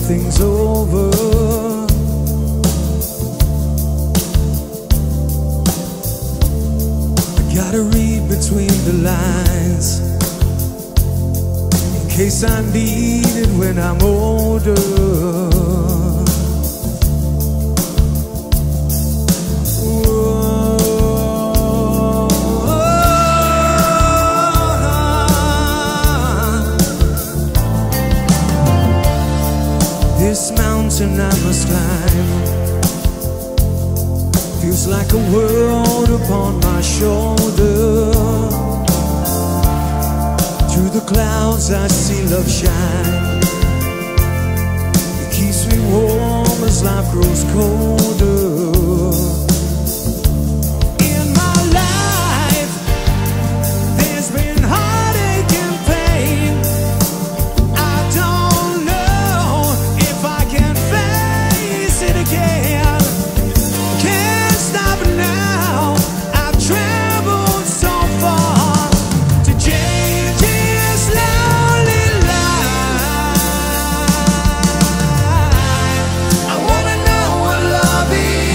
everything's over. I gotta read between the lines in case I need it when I'm older. This mountain I must climb feels like a world upon my shoulder. Through the clouds I see love shine. It keeps me warm as life grows colder. In my life there's been heartache and pain. I don't know if I can face it again. Can't stop now. I've traveled so far to change this lonely life. I wanna know what love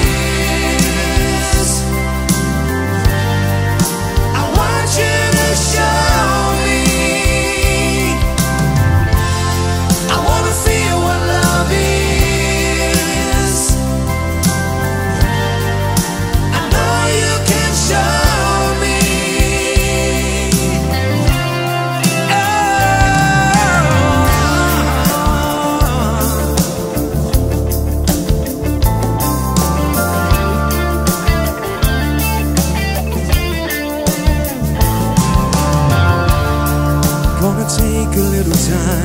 is. I want you to show me. I wanna feel what love is. I know you can show me. Gonna take a little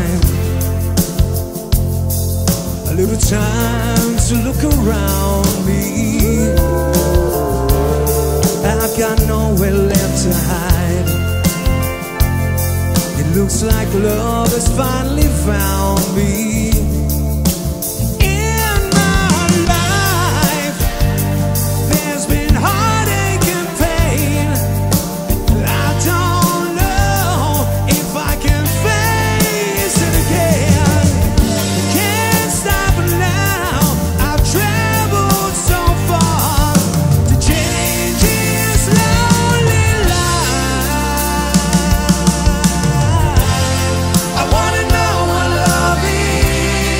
time to look around me. I've got nowhere left to hide. It looks like love has finally found me. In my life there's been heartache and pain. I don't know if I can face it again. Can't stop now. I've traveled so far to change this lonely life. I wanna know what love is.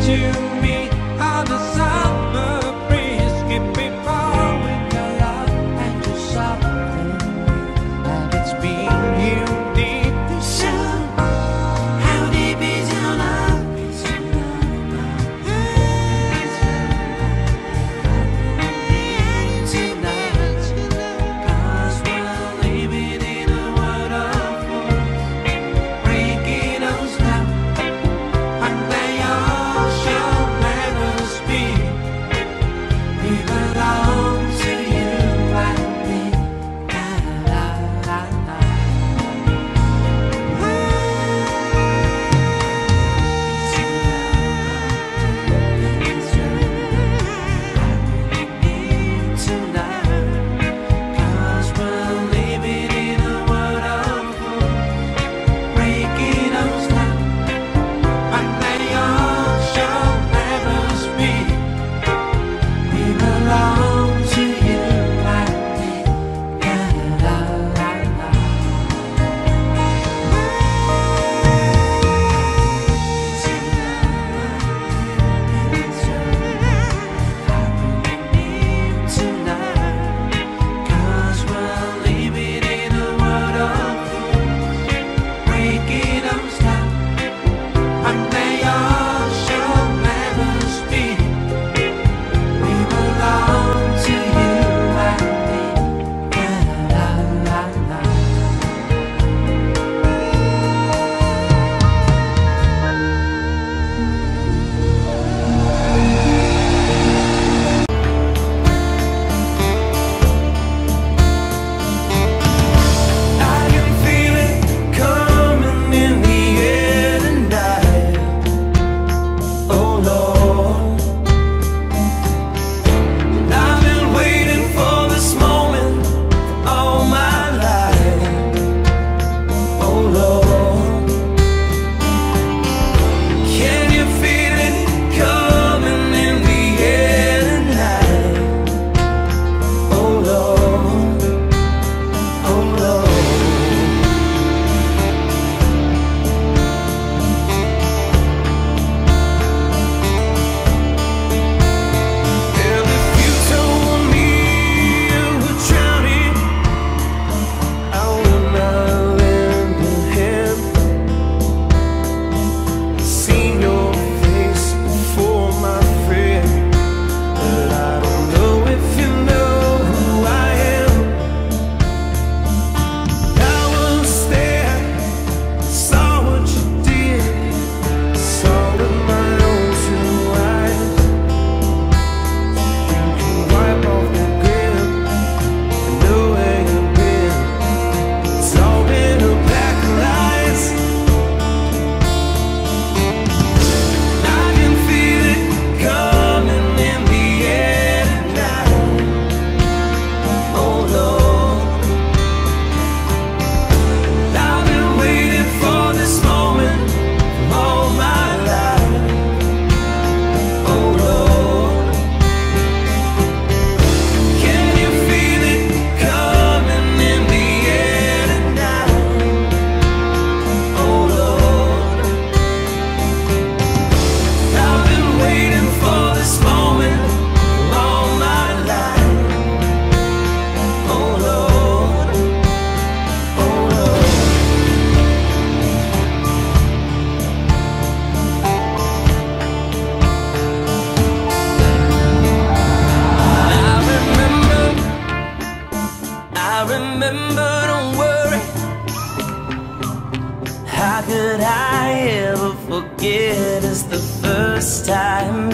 could I ever forget us the first time,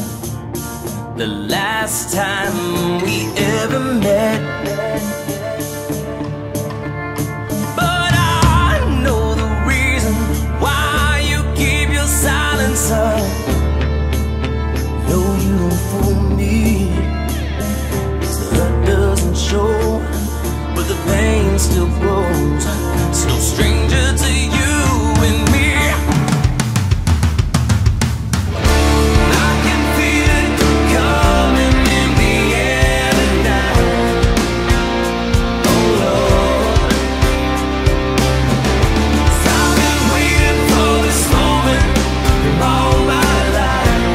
the last time we ever met? But I know the reason why you keep your silence up. No, you don't fool me, 'cause the hurt doesn't show, but the pain still grows. It's no stranger to you and me. I can feel it coming in the air tonight. Oh Lord, 'cause I've been waiting for this moment all my life.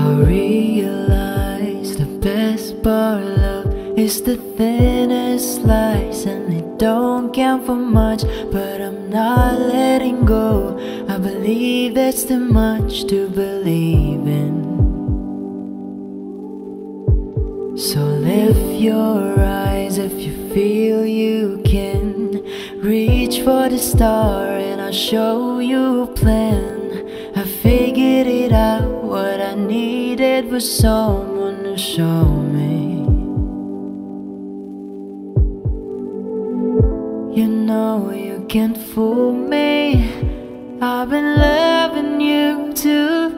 I realize the best part of love is the thinnest slice, and it don't count for much, but I'm not letting go. I believe that's too much to believe in. So lift your eyes if you feel you can. Reach for the star and I'll show you a plan. I figured it out, what I needed was someone to show me. You know you can't fool me, I've been loving you too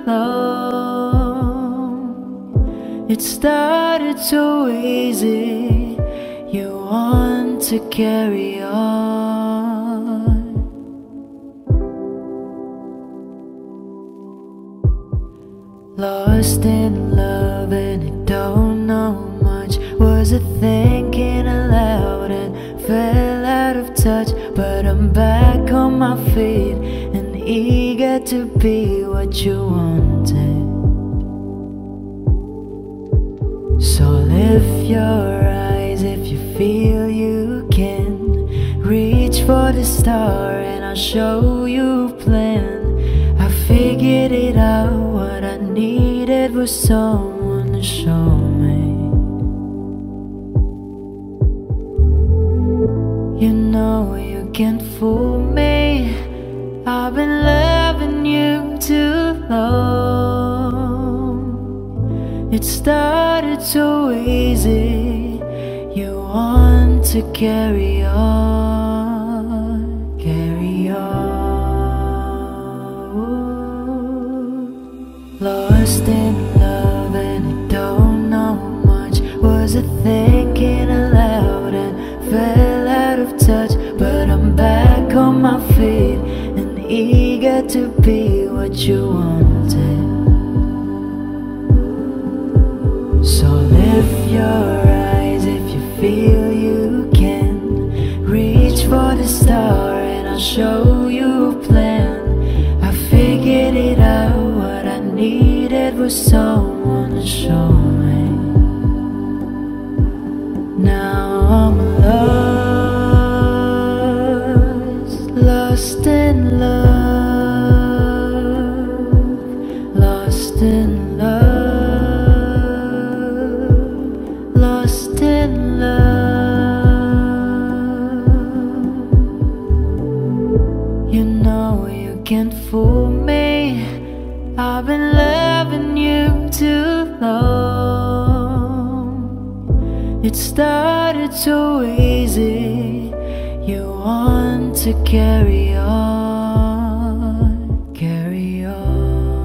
long. It started so easy, you want to carry on. Lost in love and I don't know much. Was it thinking aloud and fell out of touch? But I'm back on my feet and eager to be what you wanted. So lift your eyes if you feel you can. Reach for the star and I'll show you a plan. I figured it out, what I needed was someone to show me. You know you can't fool me, I've been loving you too long. It started so easy, you want to carry on, carry on. Lost in love and I don't know much. Was it thinking aloud and fell out of touch? But I'm back on my feet and eager to be what you wanted. So lift your eyes if you feel you can. Reach for the star and I'll show you a plan. I figured it out, what I needed was someone to show me. Now I'm lost, lost in love, lost in love, lost in love. You know you can't fool me, I've been loving you too long. It started so easy, you want to carry on, carry on.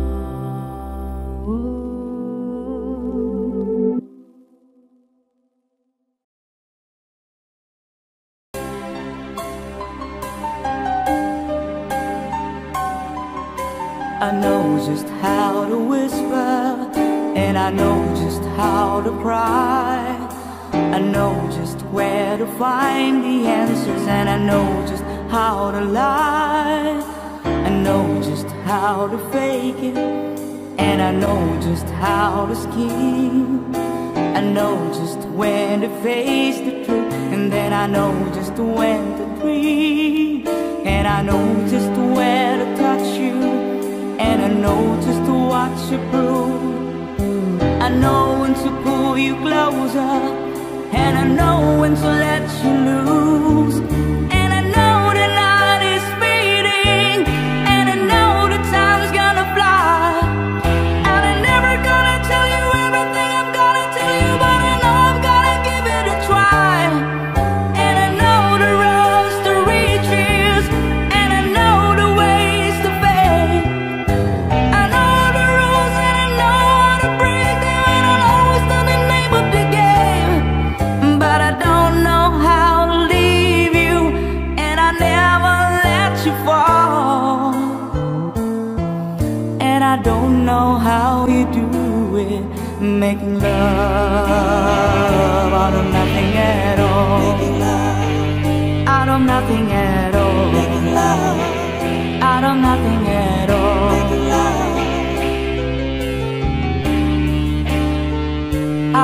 I know just how to whisper, and I know just how to cry. I know just where to find the answers, and I know just how to lie. I know just how to fake it, and I know just how to scheme. I know just when to face the truth, and then I know just when to dream. And I know just where to touch you, and I know just what you prove. I know when to pull you closer, and I know when to let you loose. And I know the night is fading, and I know the time's gonna fly. And I'm never gonna tell you everything I'm gonna tell you, but I know I'm gonna give it a try. And I know the roads to reaches, and I know the ways to fade. I know the rules and I know how to break them, and I'll always know the name of the game. But I don't know how to leave you, and I never let you fall. And I don't know how you do it, making love out of nothing at all. Out of nothing at all. Out of nothing at all.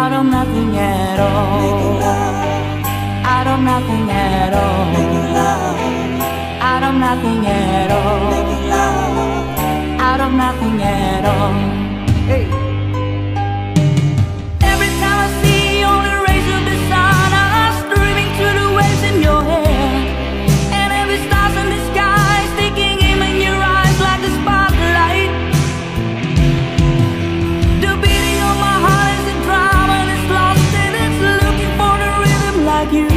out of nothing at all, out of nothing at all, out of nothing at all, out of nothing at all. Hey. Every time I see only rays of the sun are streaming through the waves in your hair, and every star's in the sky sticking in your eyes like a spotlight. The beating of my heart is a drum and it's lost and it's looking for the rhythm like you.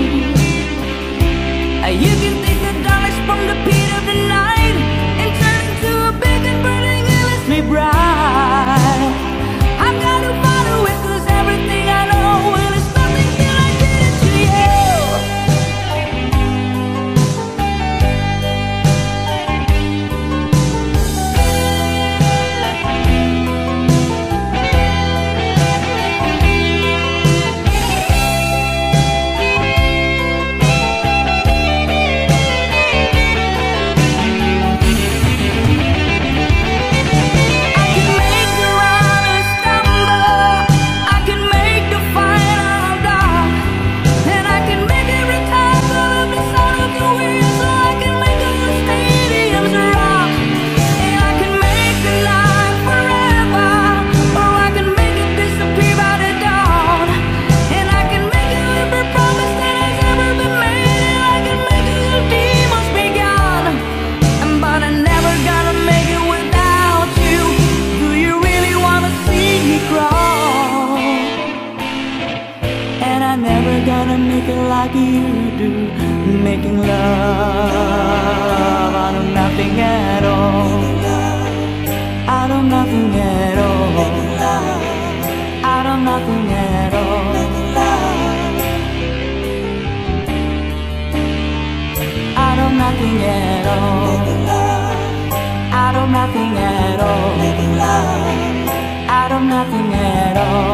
You can take the darkness from the pit of the night and turn into a big and burning endlessly bright. I've got to follow it 'cause everything I know, well, it's nothing till I get it to you. Like you do, making love out of nothing at all, out of nothing at all, out of nothing at all, out of nothing at all, out of nothing at all, out of nothing at all.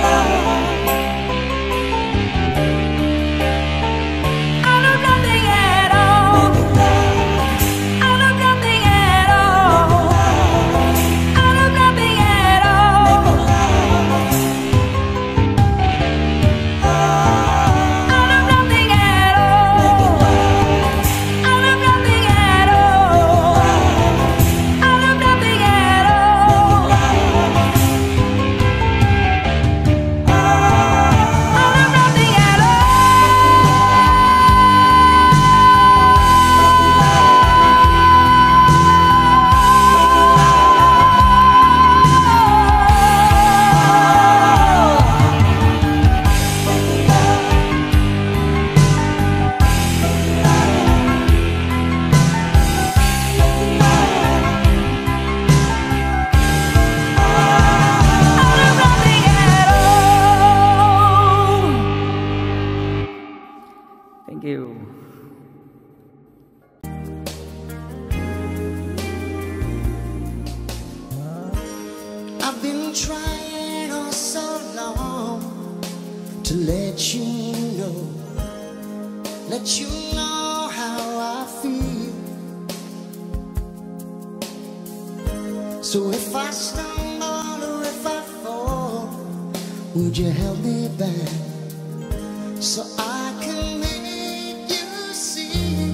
So if I stumble or if I fall, would you help me back so I can make you see?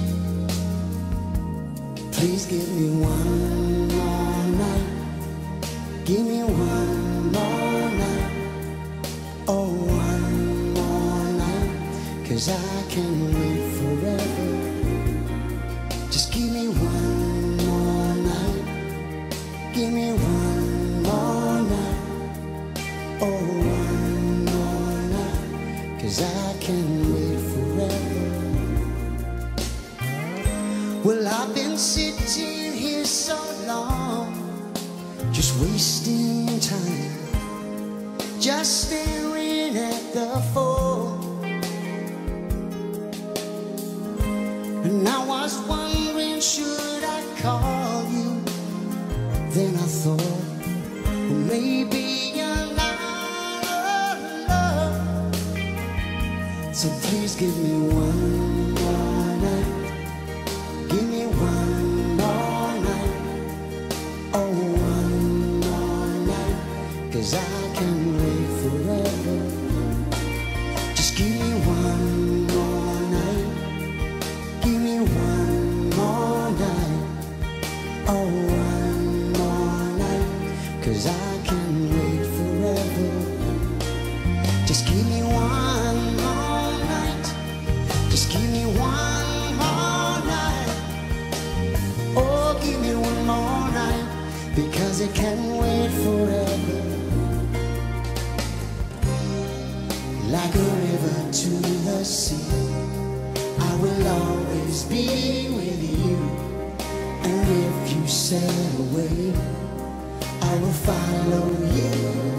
Please give me one more night, give me one more night, oh one more night, 'cause I can't wait forever. Just give me one more night, give me one more night, oh one more night, 'cause I can't wait forever. Well, I've been sitting here so long, just wasting time, just staring at the fall. And I was wondering, should I call you? Then I thought, well, maybe you're not alone. So please give me one more night, give me one more night, oh one more night, 'cause I can't wait forever. I can wait forever. Just give me one more night. Just give me one more night. Oh, give me one more night, because it can wait forever. Like a river to the sea, I will always be with you. And if you sail away, I will follow you.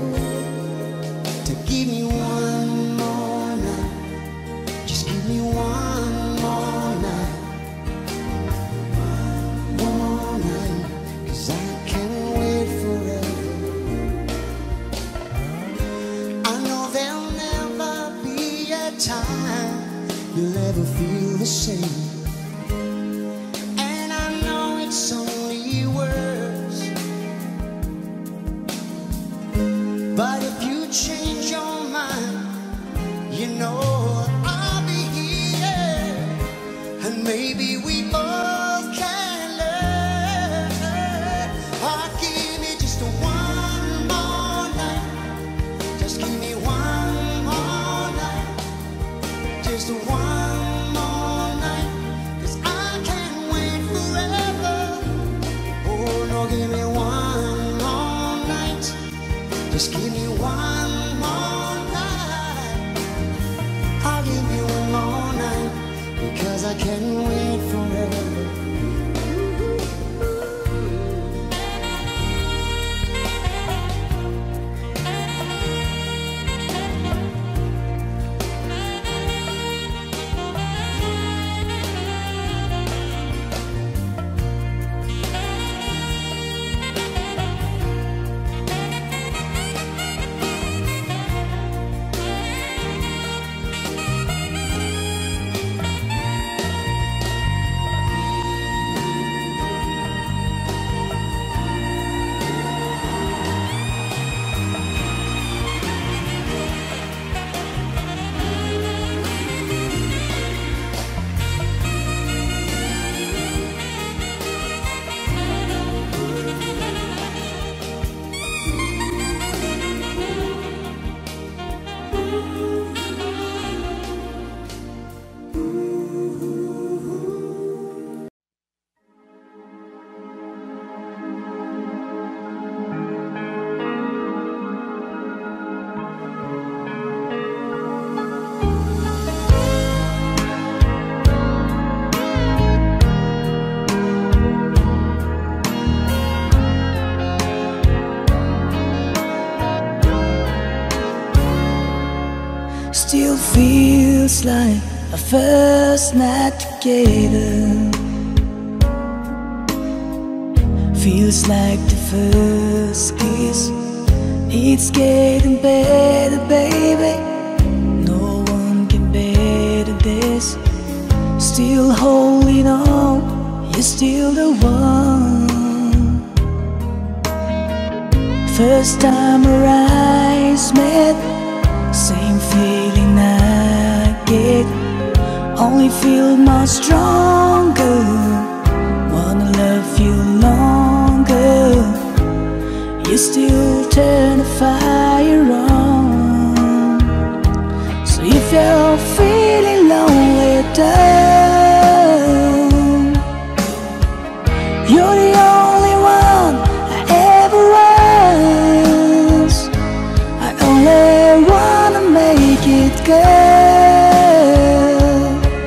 To give me one more night, just give me one more night. One more night, 'cause I can't wait forever. I know there'll never be a time you'll ever feel the same. And I know it's only words, but if you change your mind, you know I'll be here. And maybe we both can learn. Oh, give me just one more night. Just give me one more night. Just one more night, 'cause I can't wait forever. Oh no, give me one more night. Just give me one more night. I'll give you one more night, because I can't wait forever. Still feels like our first night together. Feels like the first kiss. It's getting better, baby. No one can better this. Still holding on, you're still the one. First time our eyes met, same feeling I get, only feel more stronger. Wanna love you longer. You still turn the fire on. So if you're feeling lonely down, you're the only one I ever was. I only wanna make it good.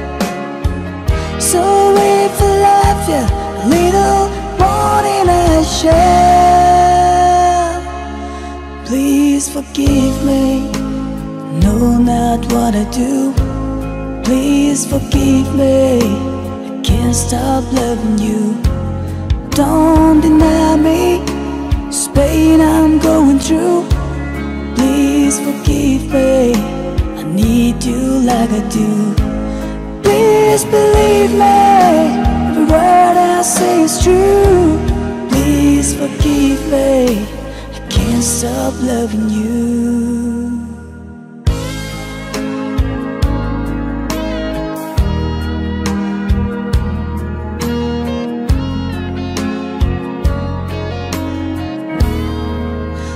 So if I love you a little more than I should, please forgive me. No, not what I do. Please forgive me. I can't stop loving you. Don't deny me this pain I'm going through. Please forgive me. I need you like I do. Please believe me. Every word I say is true. Please forgive me. I can't stop loving you.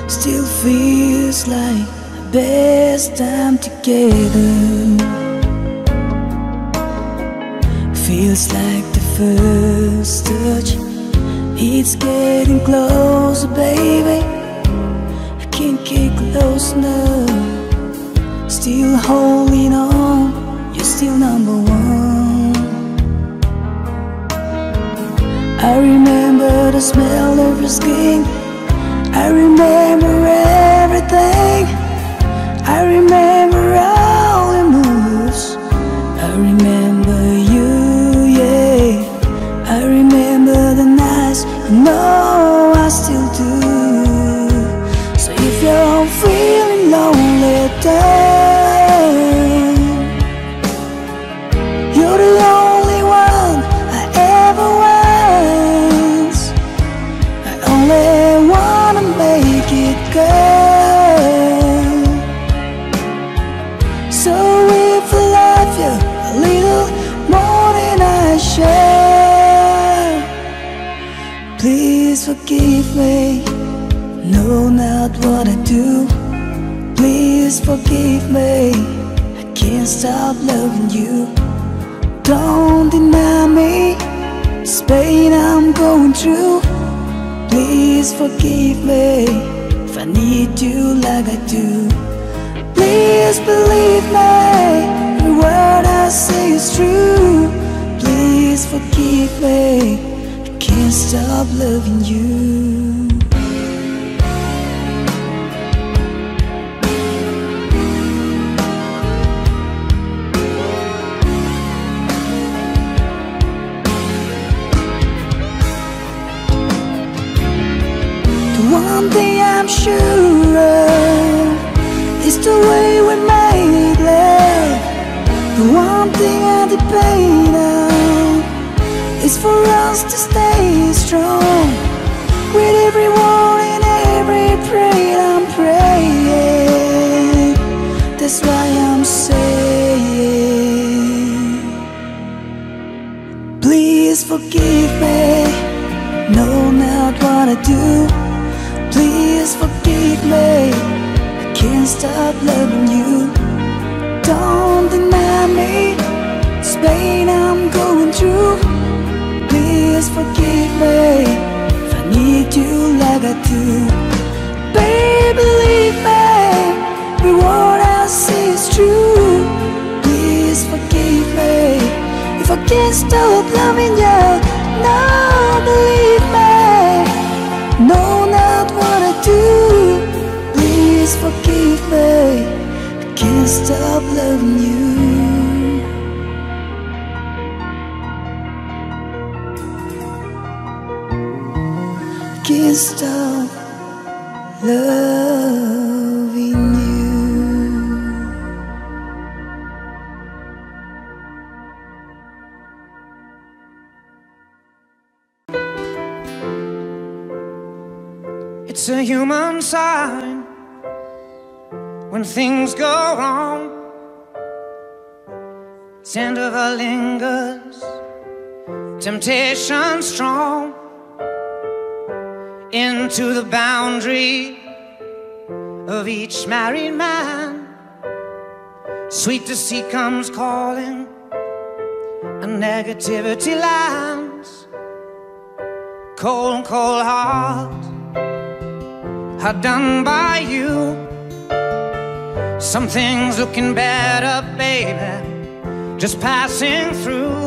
Still feels like the best time together. Feels like the first touch. It's getting closer, baby. I can't get close enough. Still holding on, you're still number one. I remember the smell of your skin. I remember everything. I remember all your moves. I remember you, yeah. I remember the nights, no, I still do. So if you're feeling lonely, then you're the only one I ever want. I only wanna make it good. So if I love you a little more than I share, please forgive me. No, not what I do. Please forgive me. I can't stop loving you. Don't deny me this pain I'm going through. Please forgive me if I need you like I do. Please believe me, every word I say is true. Please forgive me, I can't stop loving you. One thing I'm sure of is the way we made love. The one thing I depend on is for us to stay strong. With every word and every prayer I'm praying. That's why I'm saying, please forgive me. No, not what I do. Please forgive me, I can't stop loving you. Don't deny me this pain I'm going through. Please forgive me if I need you like I do. Baby, believe me, every word I say is true. Please forgive me if I can't stop loving you. No, believe me, no, not what I do. Please forgive me, I can't stop loving you. I can't stop loving you. It's a human sign when things go wrong. Tender lingers, temptation strong. Into the boundary of each married man, sweet deceit comes calling, and negativity lands. Cold, cold heart, hard done by you. Some things looking better, baby, just passing through.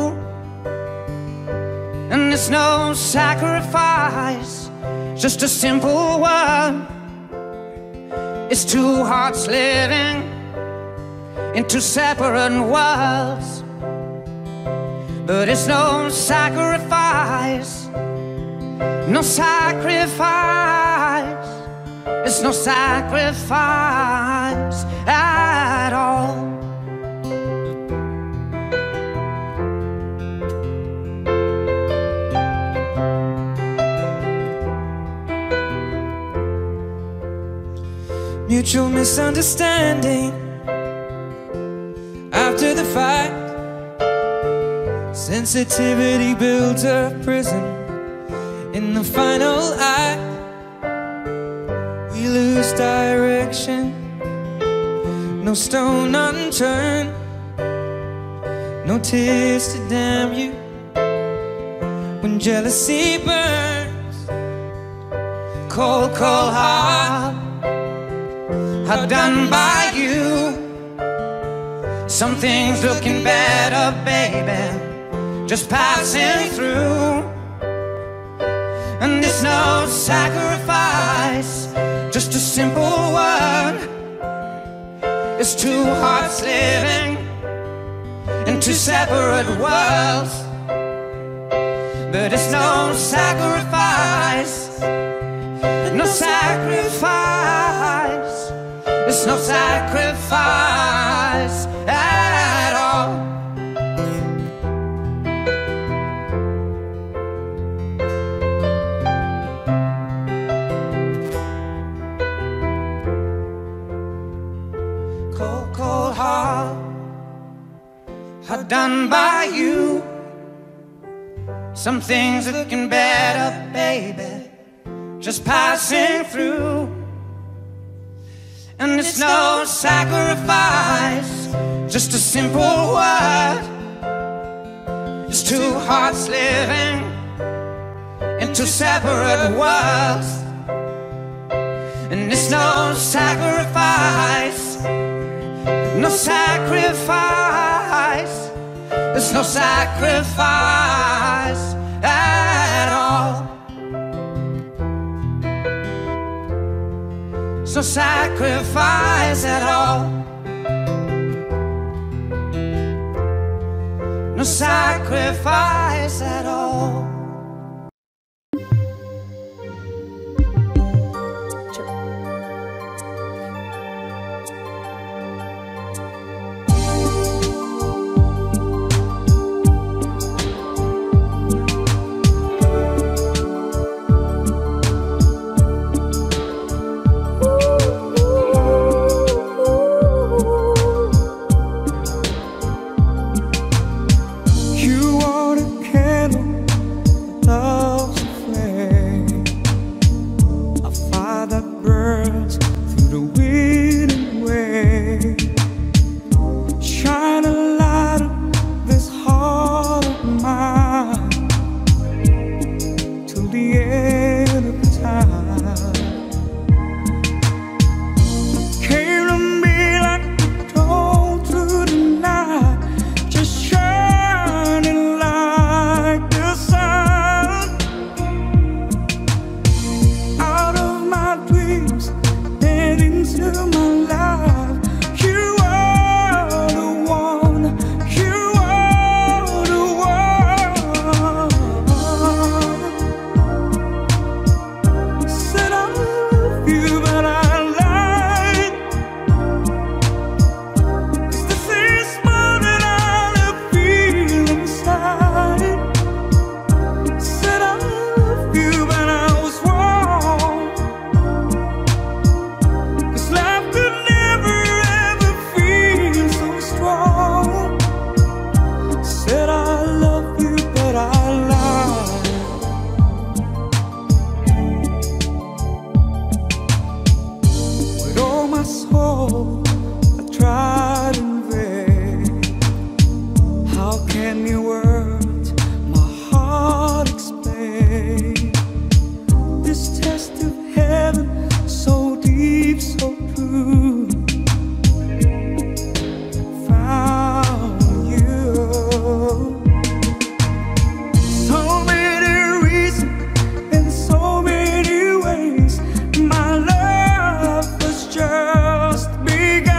And it's no sacrifice, just a simple word. It's two hearts living in two separate worlds. But it's no sacrifice, no sacrifice. It's no sacrifice at all. Mutual misunderstanding after the fight. Sensitivity builds a prison. In the final act, we lose direction, no stone unturned, no tears to damn you when jealousy burns. Cold, cold heart, hard done by you. Some things looking better, baby, just passing through. And it's no sacrifice, just a simple word. It's two hearts living in two separate worlds. But it's no sacrifice, no sacrifice. It's no sacrifice at all. Cold, cold heart, hard done by you. Some things looking better, baby, just passing through. And it's no sacrifice, just a simple word. It's two hearts living in two separate worlds. And it's no sacrifice, no sacrifice. It's no sacrifice at all. It's no sacrifice at all. No sacrifice at all. Just begun.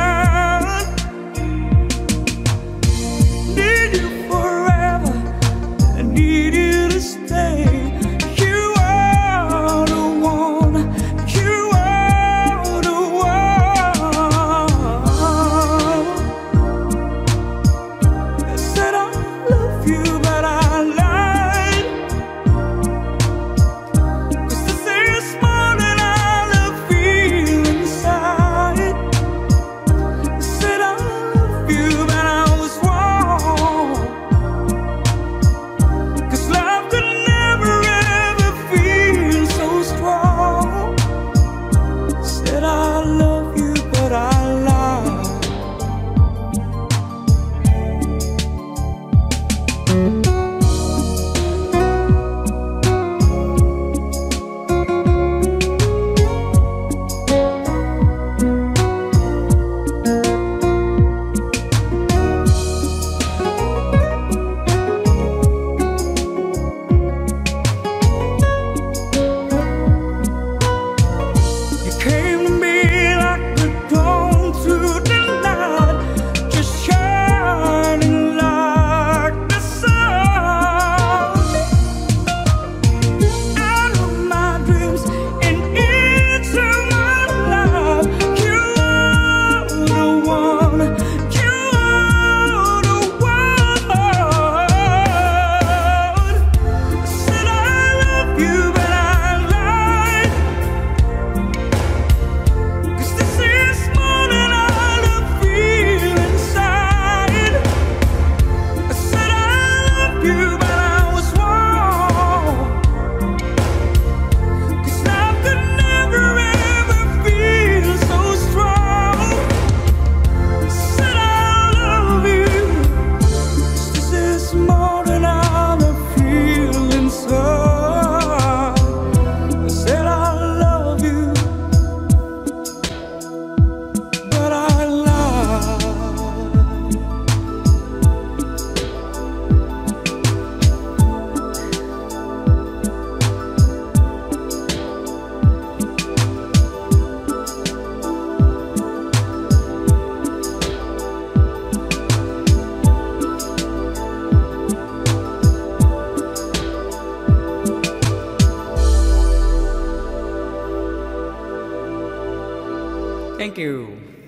Thank you.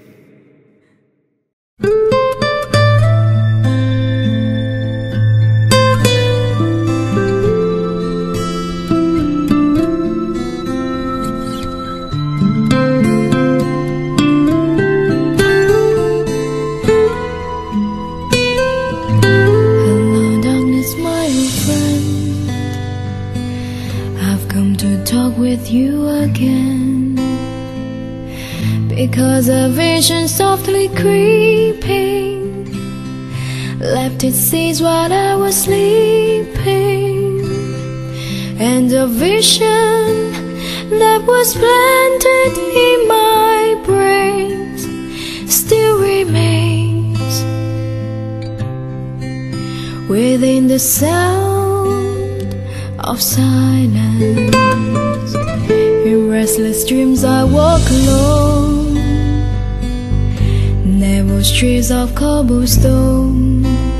Hello, darkness, my old friend. I've come to talk with you again, because a vision softly creeping left its seeds while I was sleeping, and a vision that was planted in my brain still remains within the sound of silence. In restless dreams I walk alone, narrow streets of cobblestone,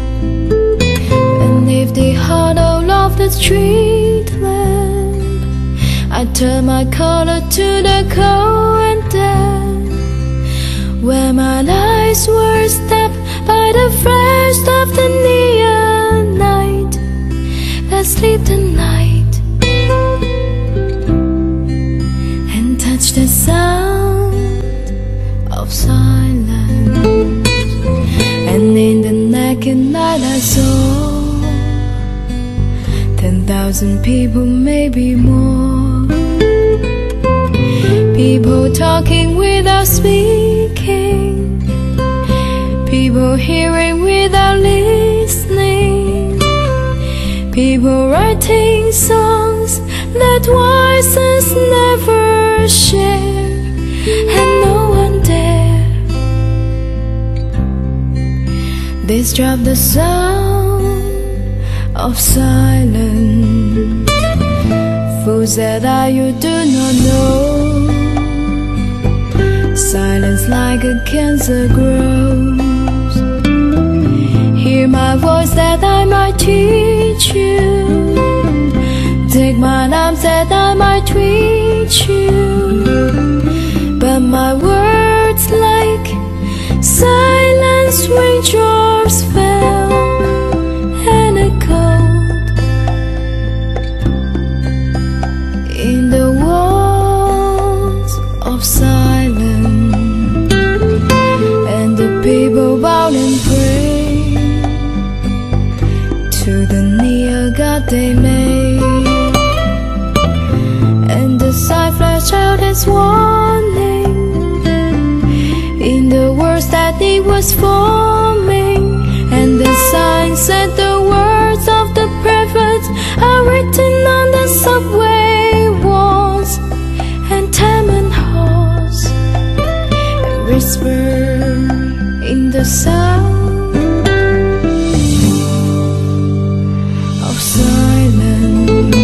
and if the hollow of the street lamp, I turn my collar to the cold and damp, where my eyes were stabbed by the flash of the neon night. Let's sleep tonight and touch the sound of silence. And in the naked night I saw 10,000 people, maybe more, people talking without speaking, people hearing without listening, people writing songs that voices never share, and no one dare disrupt the sound of silence. Fools that you do not know, silence like a cancer grows. Hear my voice that I might teach you, take my arms that I might reach you, but my words like silence raindrops fell and echoed in the walls of silence, and the people bowed and prayed to the near God they made, and the sign flashed out its warning in the words that it was forming, and the sign said the words of the prophets are written on the subway walls and tenement halls, and whisper in the sound of silence.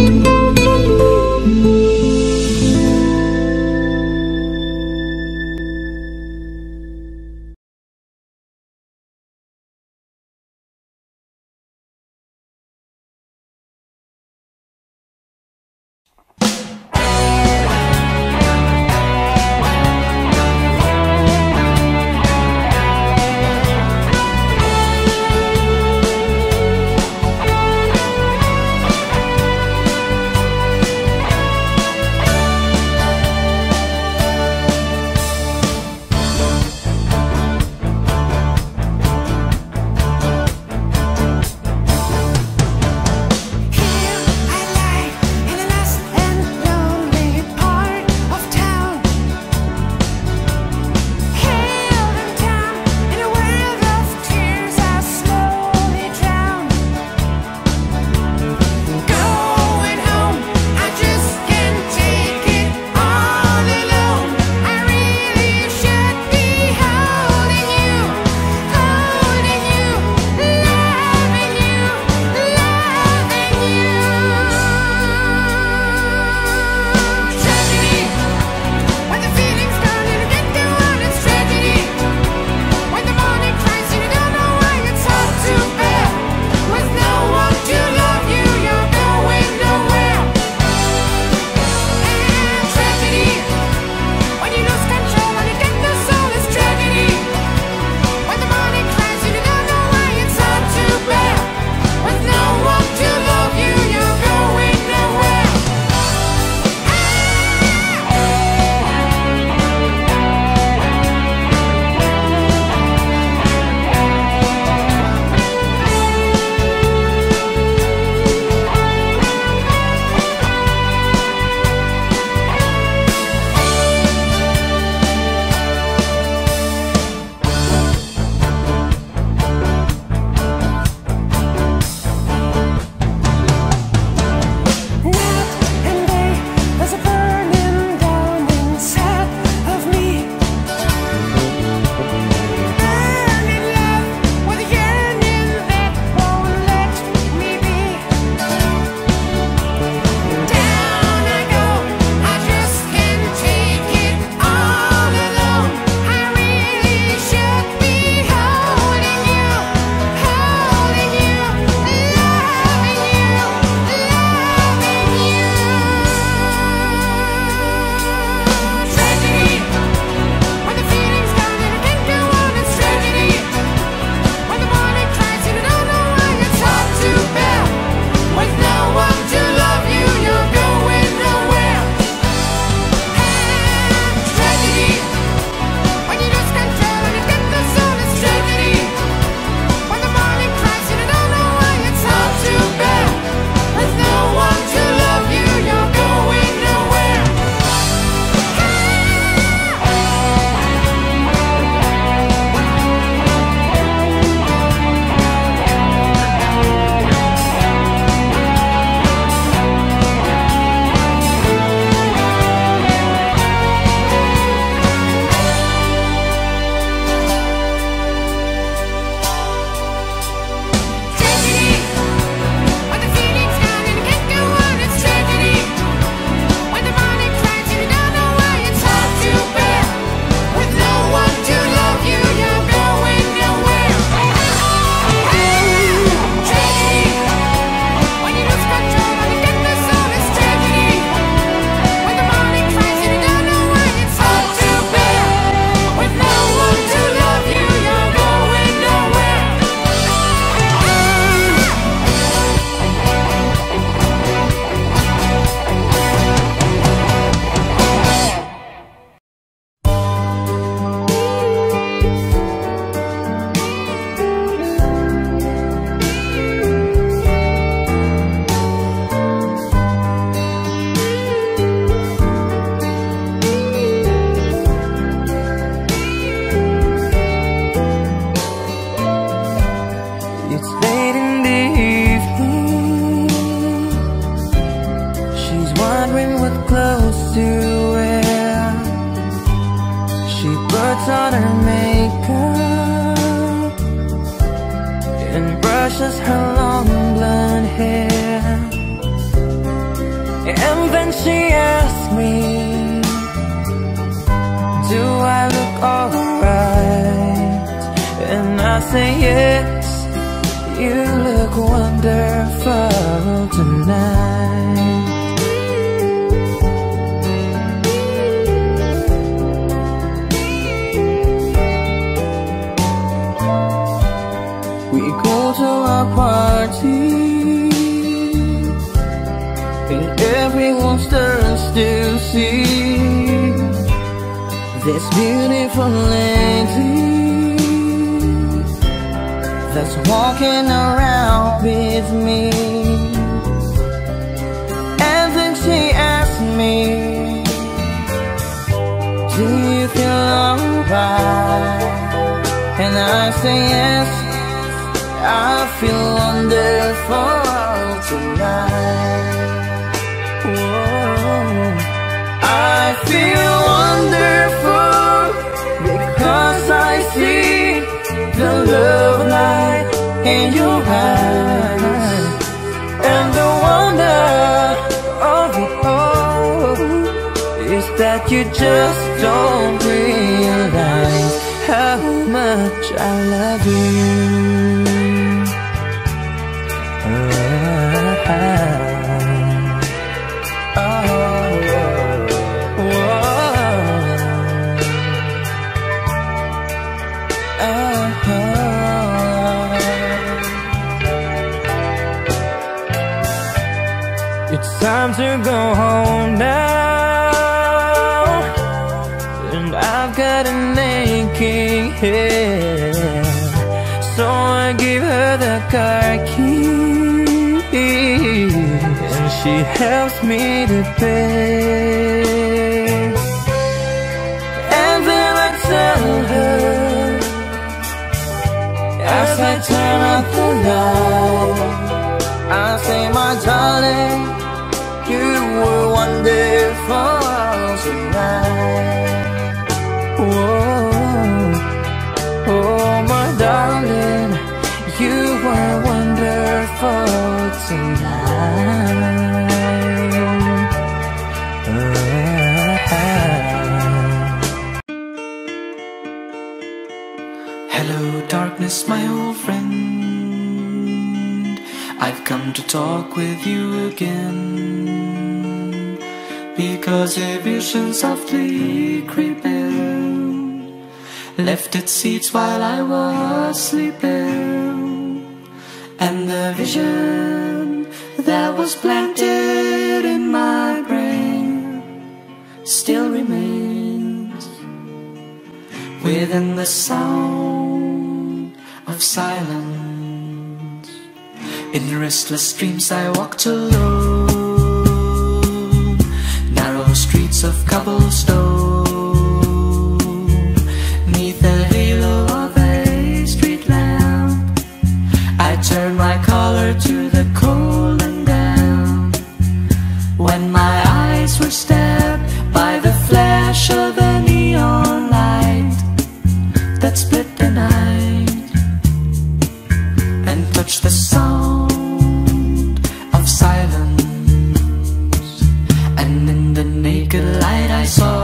puts on her makeup and brushes her long blonde hair. And then she asks me, do I look alright? And I say yes, you look wonderful tonight. We go to a party and everyone's thirsty to see this beautiful lady that's walking around with me. And then she asked me, do you feel alright? And I say yes, I feel wonderful tonight. Whoa. I feel wonderful because I see the love light in your eyes, and the wonder of it all is that you just don't realize how much I love you. It's time to go home now, and I've got an aching head, so I give her the car key, and she helps me to pay. And then I tell her, as I turn out the light, I say, my darling, you were wonderful tonight. Whoa, oh my darling, you were wonderful tonight. Hello darkness, my old friend, I've come to talk with you again, because a vision softly creeping left its seeds while I was sleeping, and the vision that was planted in my brain still remains within the sound of silence. In restless dreams I walked alone, narrow streets of cobblestone, neath the halo of a street lamp. I turned my collar to the cold and damp, when my eyes were stabbed by the flash of a neon light that split the night and touched the sound of silence. And in the naked light I saw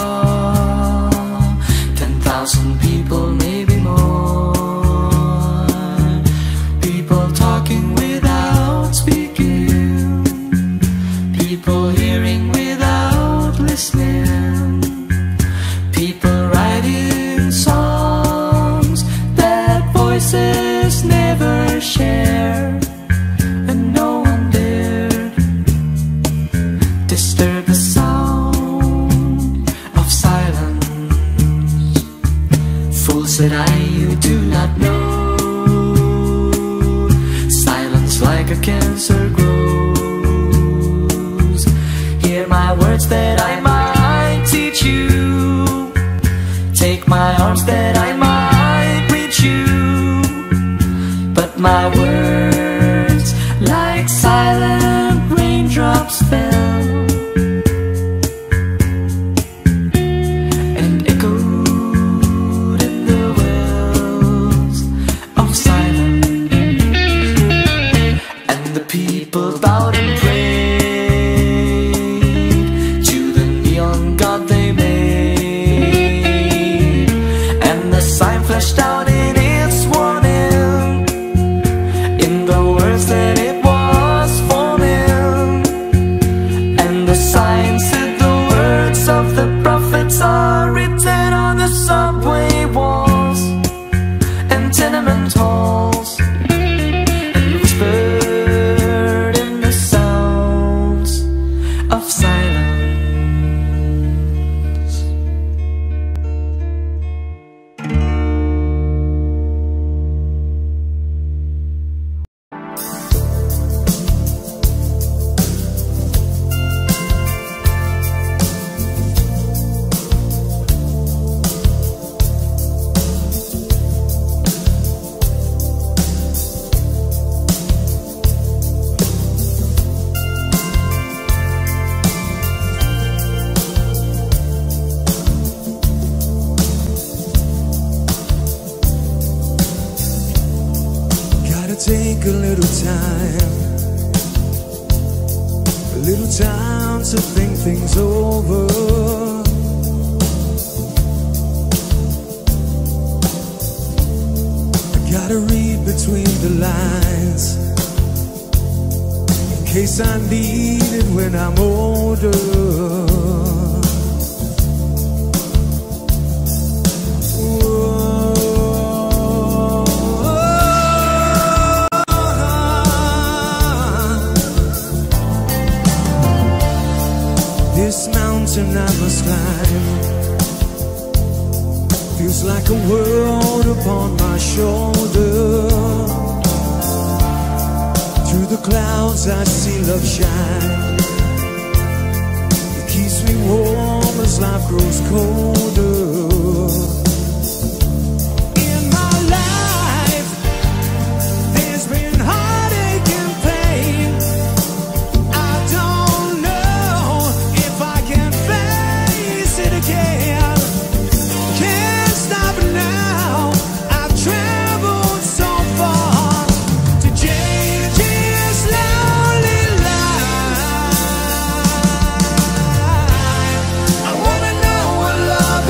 10,000 people, maybe more, people talking without speaking, people hearing without listening, people writing songs that voices never share, and no one dared disturb the sound of silence. Fool, said I, you do not know, silence like a cancer grows. Hear my words that I might teach you, take my arms that I might reach you, but my words like silent raindrops fell and echoed fleshed out in its warning, in the words that it was forming. And the signs said the words of the prophets are written on the subway walls and tenement halls, and whispered in the sounds of silence. Take a little time to think things over. I gotta read between the lines in case I need it when I'm older. This mountain I must climb feels like a world upon my shoulder. Through the clouds I see love shine. It keeps me warm as life grows colder. In my life there's been heartache and pain. I don't know if I can face it again. Can't stop it now. I've traveled so far to change this lonely life. I wanna know what love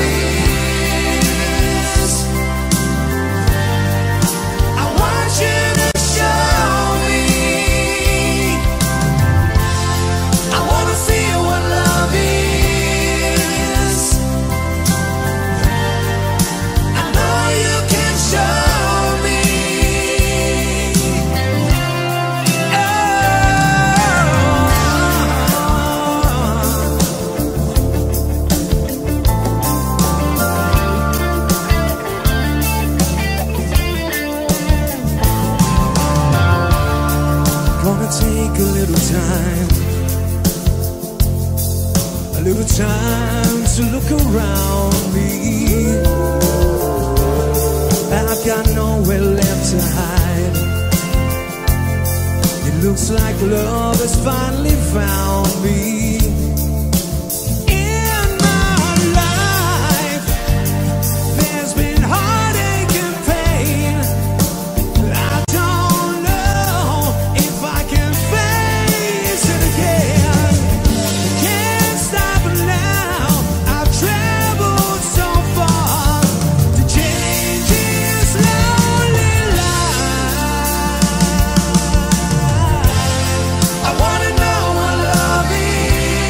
is. I want you to show me. I wanna feel what love is. I know you can show me. Gonna take a little time to look around me. I've got nowhere left to hide. It looks like love has finally found me. In my life there's been heartache and pain. I don't know if I can face it again. Can't stop it now. I've traveled so far to change this lonely life. I wanna know what love is.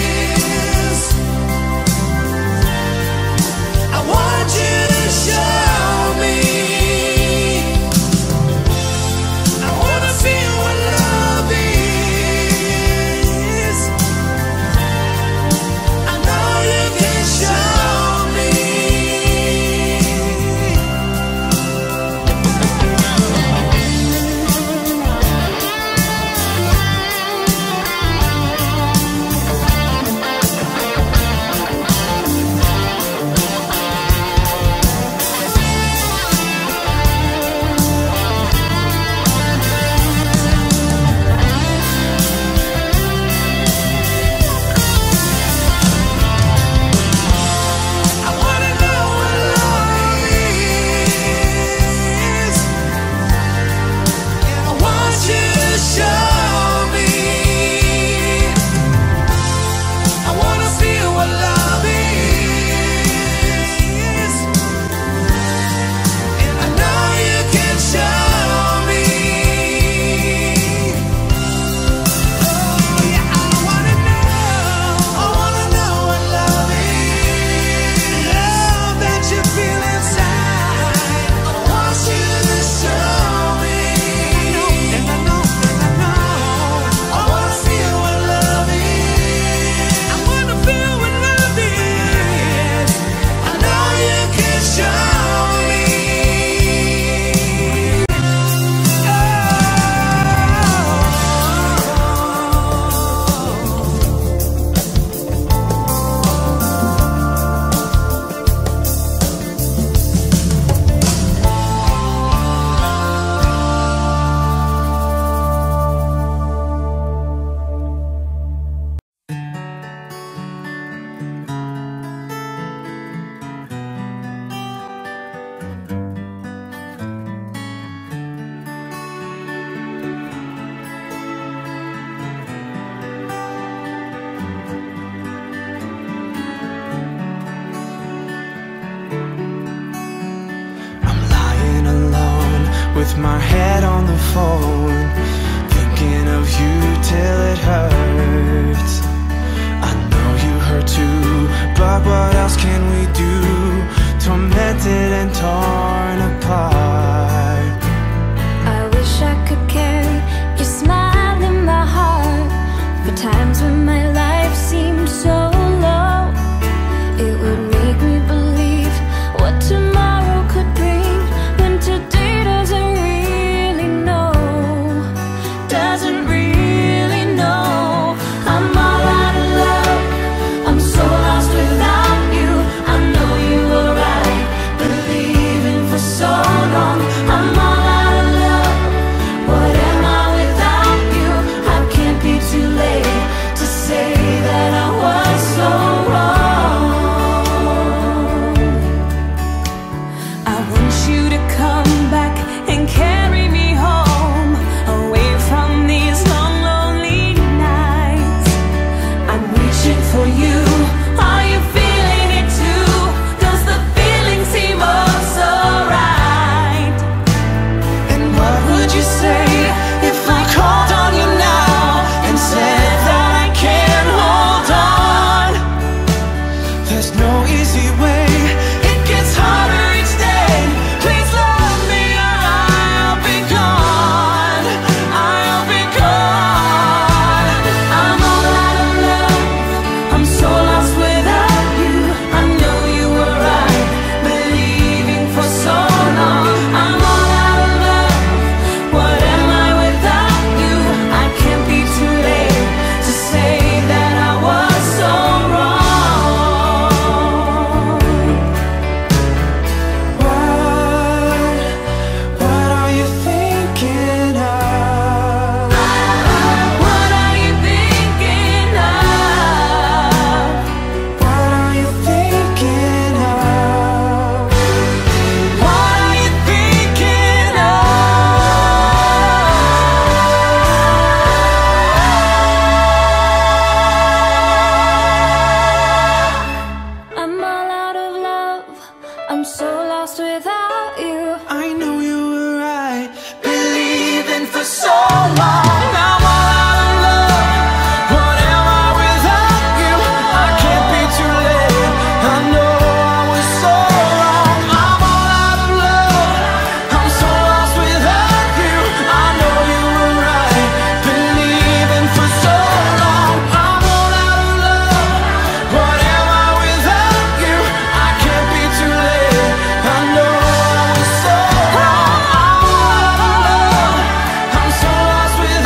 with my head on the phone, thinking of you till it hurts. I know you hurt too, but what else can we do? Tormented and torn apart. I wish I could carry your smile in my heart for times when my life seemed so low. It would make me believe what tomorrow could bring, when today doesn't really know, doesn't really know. I'm all out of love, I'm so lost without you. I know you were right, believing for so long. I'm all out of love, what am I without you? I can't be too late to say that I was so wrong. I want you to come back and carry me home, away from these long, lonely nights. I'm reaching for you, are you feeling it too? Does the feeling seem oh so right? And what would you say if I called on you now and said that I can't hold on? There's no easy way, it gets harder each day. Please love me or I'll be gone, I'll be gone. I'm all out of love, I'm so lost without you. I know you were right, believing for so long. I'm all out of love, what am I without you? I can't be too late to say that I was so wrong. What are you thinking of? What are you thinking of? What are you thinking of? What are you thinking of? I'm all out of love, I'm so lost without you. I know you were right, believing for so long. I'm all out of love, what am I without you? I can't be too late, I know I was so wrong. I'm all out of love, I'm so lost without you. I know you were right, believing for so long. I'm all out of love, what am I without you? I can't be too late, I know I was so wrong. I'm all out of love, I'm so lost without you.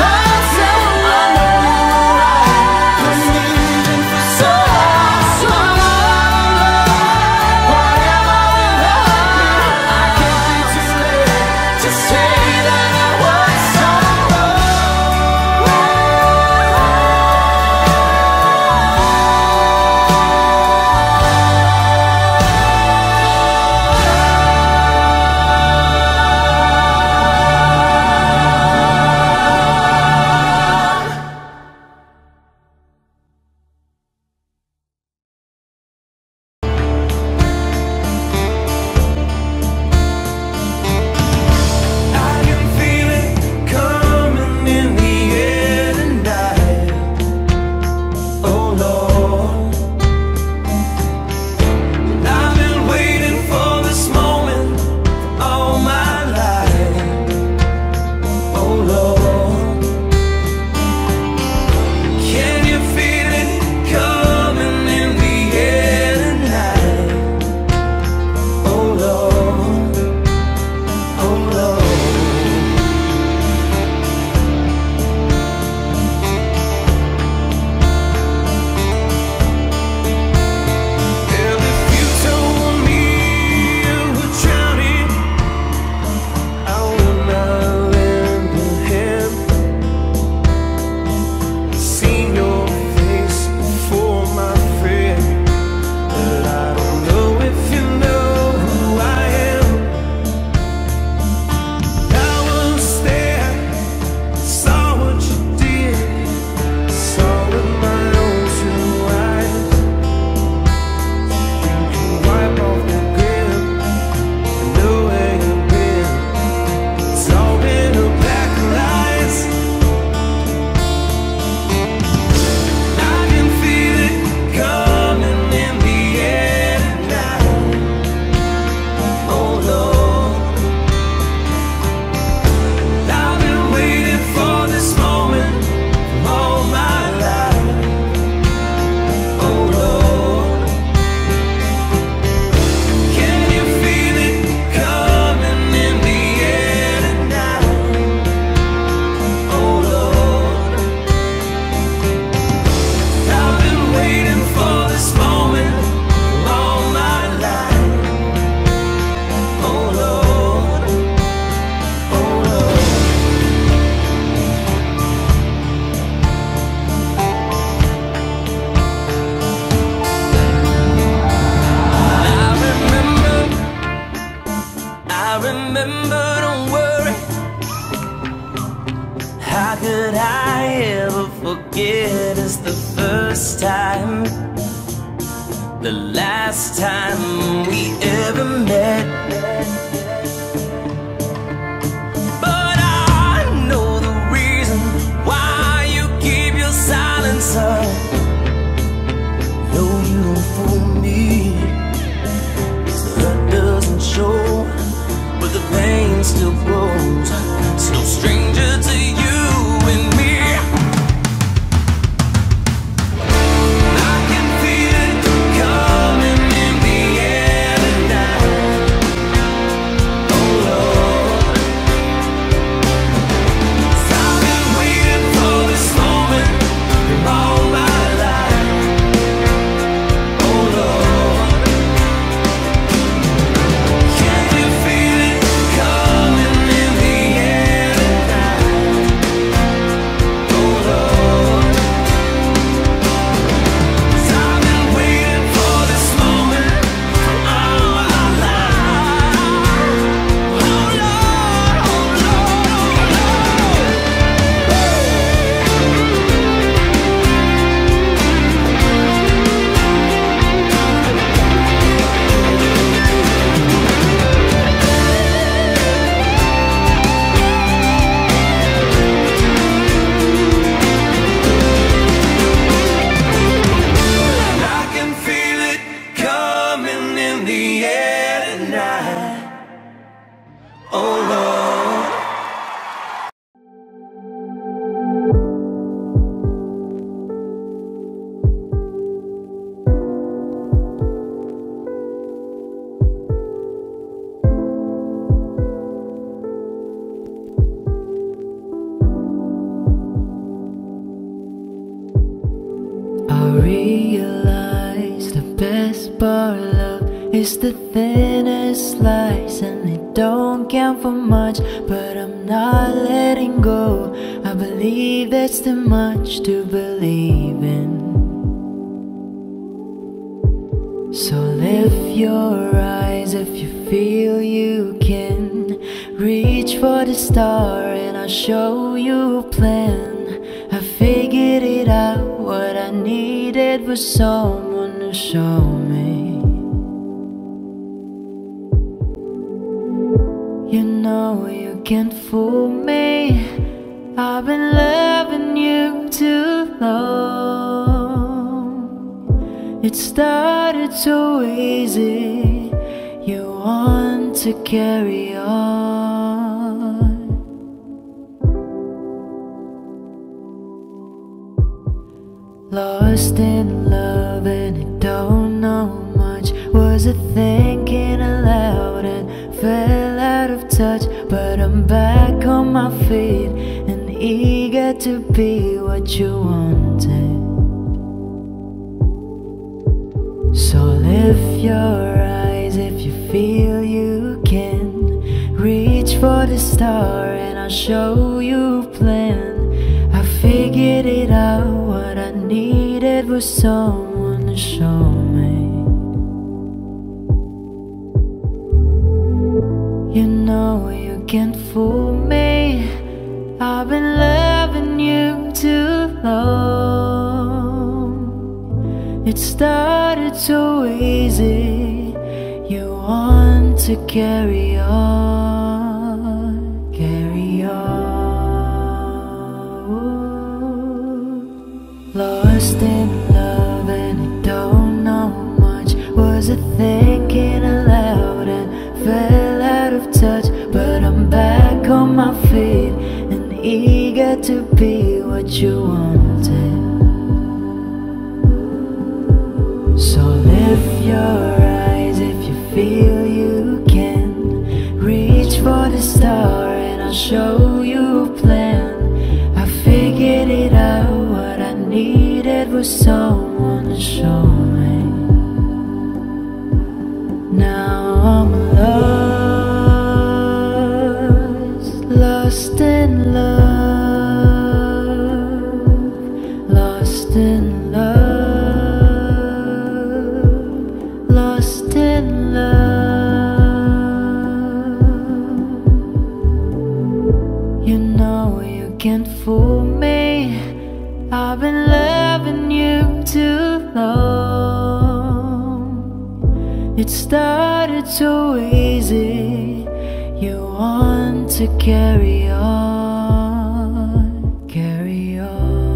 remember, don't worry. How could I ever forget? It's the first time, the last time we ever met. But I know the reason why you keep your silence up. No, you don't fool me. That doesn't show, but the pain still grows. It's no stranger to you and me. I can feel it coming in the air tonight. Oh Lord, 'cause I've been waiting for this moment all my life. Oh Lord, can you feel it coming in the air tonight? Oh Lord, 'cause I've been waiting for this moment for all my life. Oh Lord, oh Lord, oh I can feel it coming in the air tonight. Oh Lord. I realize the best part of love is the thinnest slice, and it don't count for much, but I'm not letting go. I believe that's too much to believe in. So lift your eyes if you feel you can. Reach for the star and I'll show you a plan. I figured it out, what I needed was someone to show me. You know you can't fool me, I've been loving you too long. It started so easy, you want to carry on. Lost in love and I don't know much. Was it thinking aloud and fell out of touch? But I'm back on my feet and eager to be what you wanted. So lift your eyes if you feel you can. Reach for the star and I'll show you a plan. I figured it out, what I needed was someone to show me. You know you can't fool me, I've been loving you too long. It started so easy, you want to carry on, carry on. Lost in love and I don't know much. Was it thinking aloud and fell out of touch? But I'm back on my feet and eager to be what you wanted. So lift your eyes if you feel you can. Reach for the star and I'll show you a plan. I figured it out, what I needed was someone to show me. Now I'm lost, lost in love, lost in love, lost in love. started so easy, you want to carry on, carry on.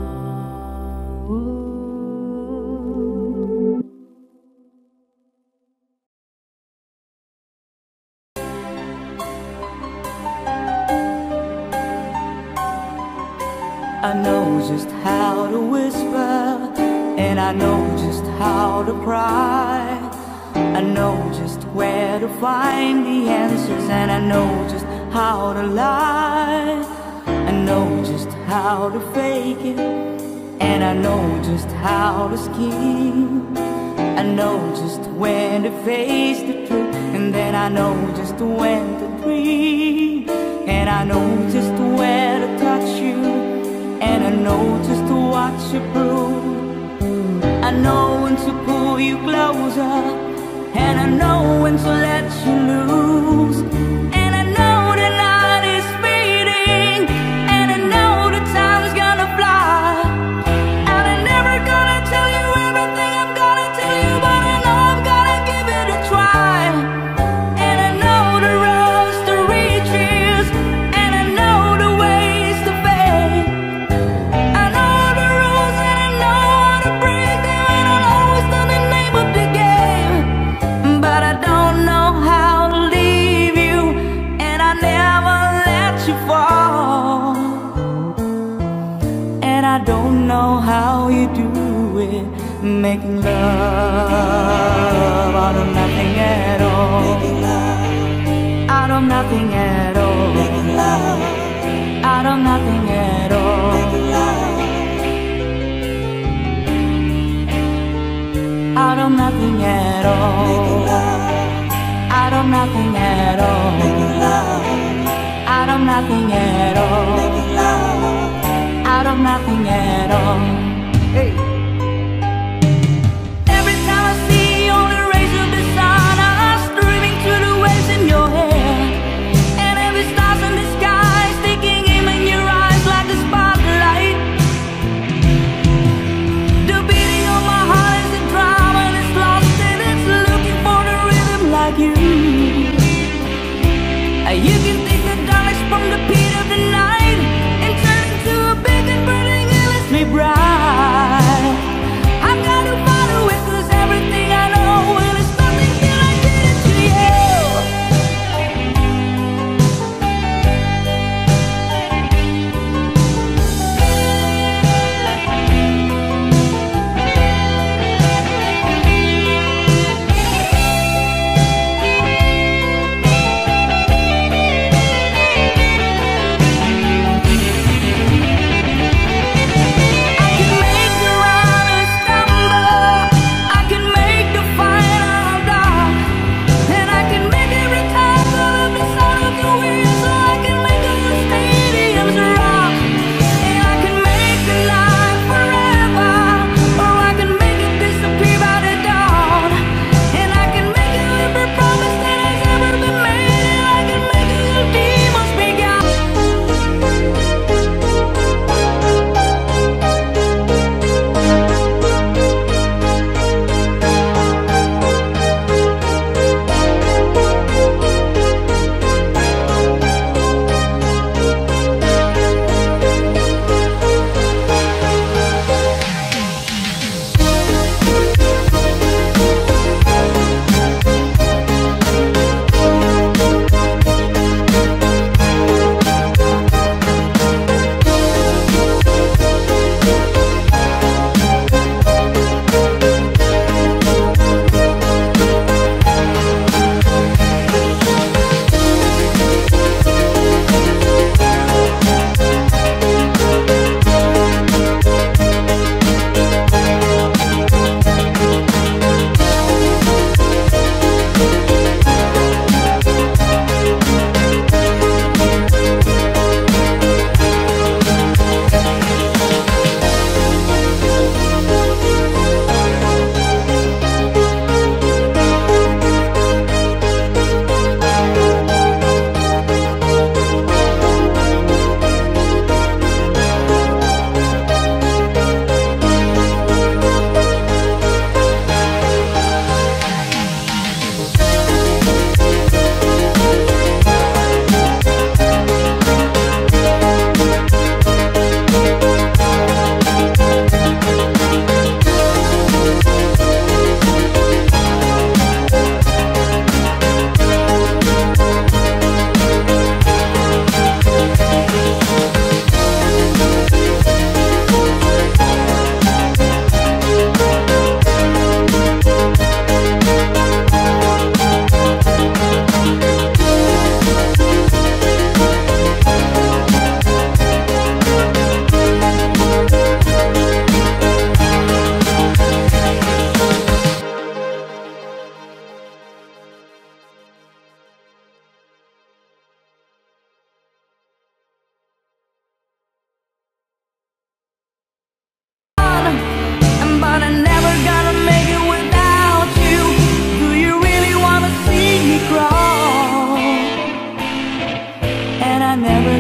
I know just how to whisper, and I know just how to cry. I know just where to find the answers, and I know just how to lie. I know just how to fake it, and I know just how to scheme. I know just when to face the truth, and then I know just when to dream. And I know just where to touch you, and I know just what you prove. I know when to pull you closer, and I know when to let you loose. And I know the night is fading, and I know the time's gonna fly. And I'm never gonna tell you everything I'm gonna tell you, but I know I'm gonna give it a try. And I know the roads to riches, and I know the ways to fame. I know the rules, and I know how to break them, and I'll always know the name of the game. But I don't know how to leave you, and I never let you fall. And I don't know how you do it, making love out of nothing at all. Out of nothing at all. Out of nothing at all. Out of nothing at all. Out of nothing at all. Out of nothing at all. Out of nothing at all. Hey. Every time I see only rays of the sun are streaming through the waves in your hair, and every star's in the sky sticking in your eyes like a spotlight. The beating of my heart is a drum, and it's lost and it's looking for the rhythm like you. You can take the darkness from the pit of the night and turn it to a big and burning endlessly bright.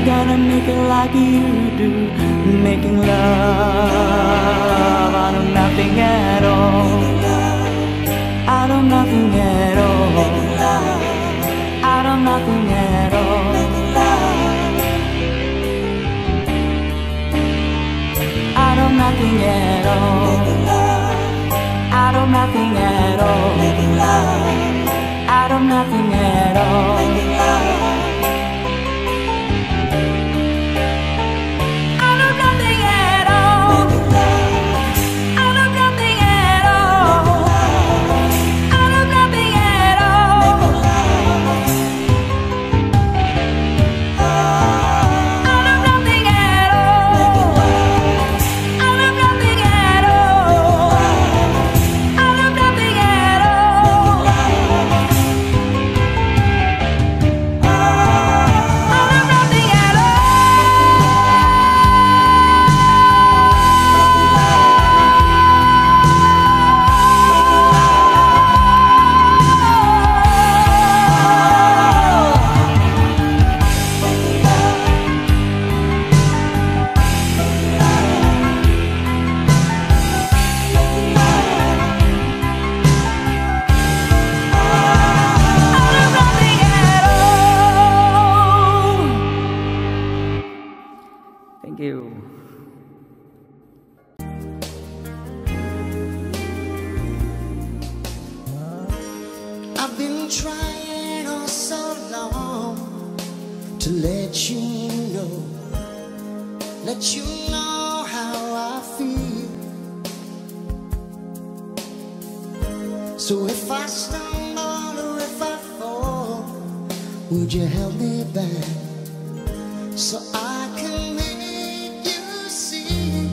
gotta make it like you do, making love out of nothing at all, out of nothing at all, out of nothing at all, out of nothing at all, out of nothing at all, out of nothing at all. Thank you. I've been trying all so long to let you know how I feel. So if I stumble or if I fall, would you help me back so I can make you see?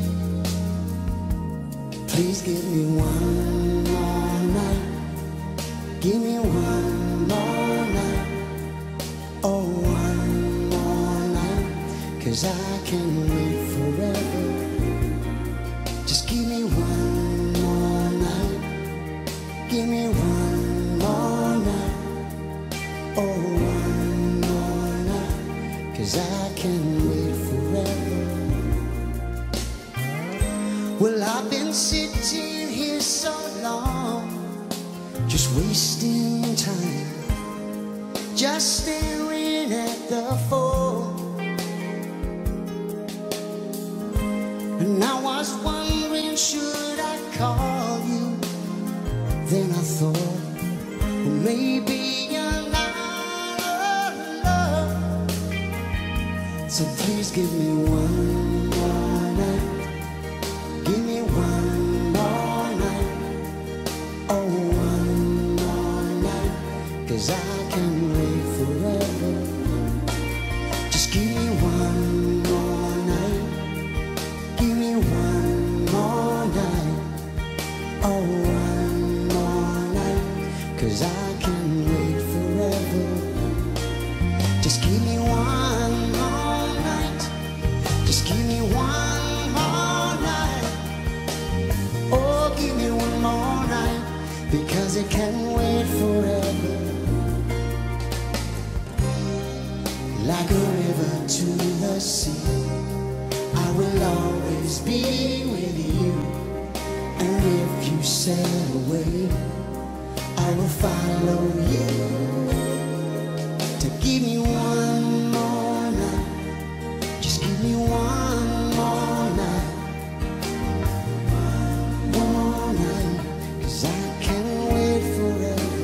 Please give me one more night. Give me one more night. Oh, one more night. 'Cause I can't wait forever. Just give me one more night. Give me one more night. Oh, one more night. 'Cause I can't wait forever. Well, I've been sitting here so long, just wasting time, just staring at the phone. And I was wondering, should I call you? Then I thought, well, maybe you're not alone. So please give me one more night. Give me one more night. Oh, one more night. 'Cause I can't wait forever. Just give me one more night. Give me one more night. Oh, one more night. 'Cause I can't wait forever. Just give me one more night. Just give me one more night. Oh, give me one more night. Because it can't wait forever. Like a river to the sea, I will always be with you. And if you sail away, I will follow you. To give me one more night. Just give me one more night. One more night. 'Cause I can't wait forever.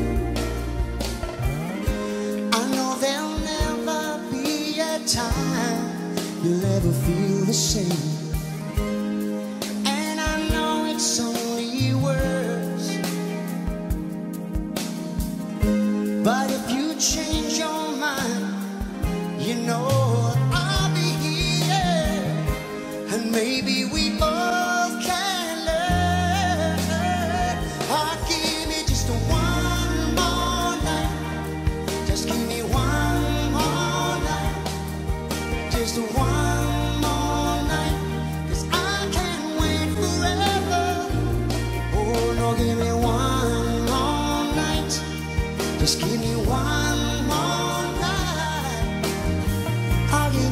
I know there'll never be a time you'll ever feel the same. And I know it's only words, but if you change your mind, you know I'll be here. And maybe we both can learn. Give me just one more night. Just give me one more night. Just one more night. 'Cause I can't wait forever. Oh no, give me one more night. Just give me one more night. I'll give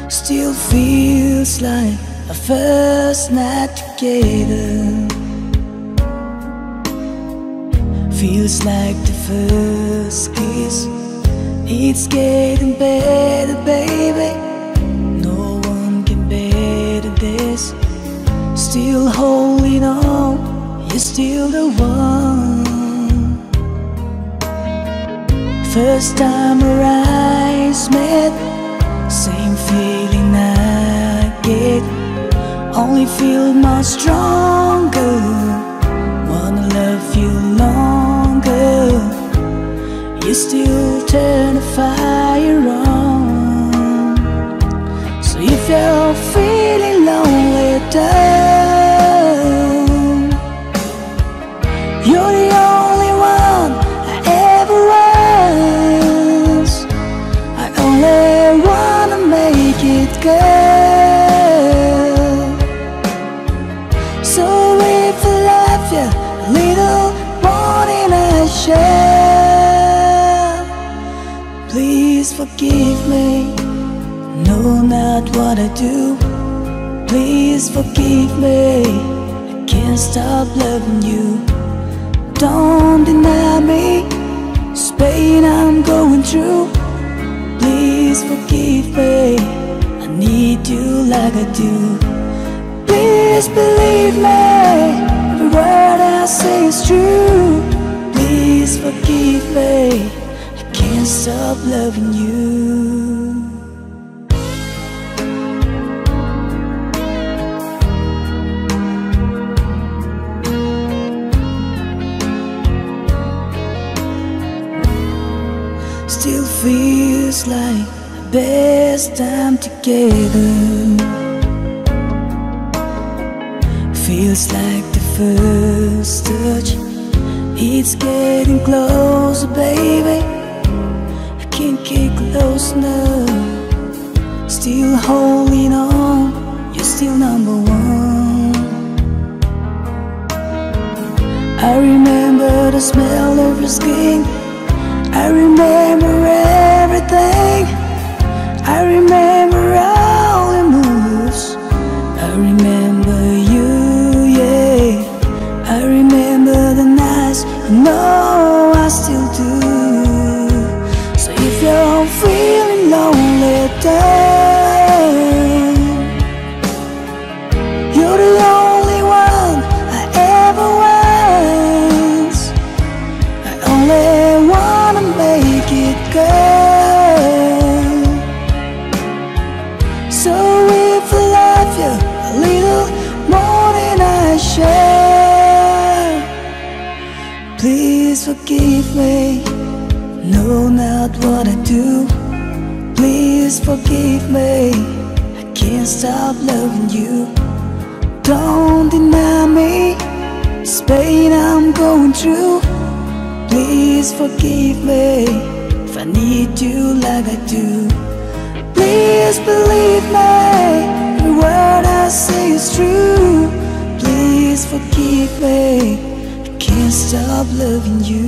Still feels like our first night together. Feels like the first kiss. It's getting better, baby. No one can better this. Still holding on, you're still the one. First time our eyes met, same feeling I get. Only feel much stronger. Wanna love you longer. You still turn the fire on. So if you're feeling lonely down, you're the only one I ever was. I only wanna make it good. So if I love you a little more than I shall, please forgive me. No, not what I do. Please forgive me. I can't stop loving you. Don't deny me this pain I'm going through. Please forgive me. I need you like I do. Please believe me. Every word I say is true. Please forgive me. I can't stop loving you. Still feels like the best time together. Feels like the first touch. It's getting closer, baby. I can't get close enough. Still holding on, you're still number one. I remember the smell of your skin. I remember everything. I remember all your moves. I remember you, yeah. I remember the nights, you know I still do. So if you're feeling lonely down, you're the only one I ever was. I only wanna make it good. So if I love you a little more than I shall, please forgive me. No, not what I do. Please forgive me. I can't stop loving you. Don't deny me this pain I'm going through. Please forgive me if I need you like I do. Please believe me. Every word I say is true. Please forgive me. I can't stop loving you.